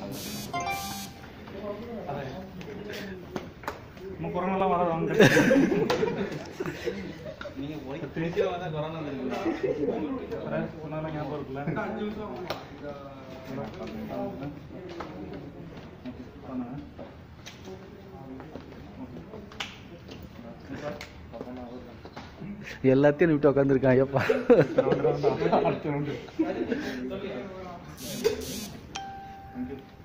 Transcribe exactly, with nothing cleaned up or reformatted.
நம்ம கொரோனாலாம் வர வாங்க நீங்க போய் திருச்சியில வந்தா கொரோனா வந்துருக்குல்ல கொரோனா ஞாபகம் இருக்குல்ல அஞ்சு நிமிஷம் எல்லாத்தையும் விட்டு உட்காந்துருக்கான் ஐயப்பா. Thank you.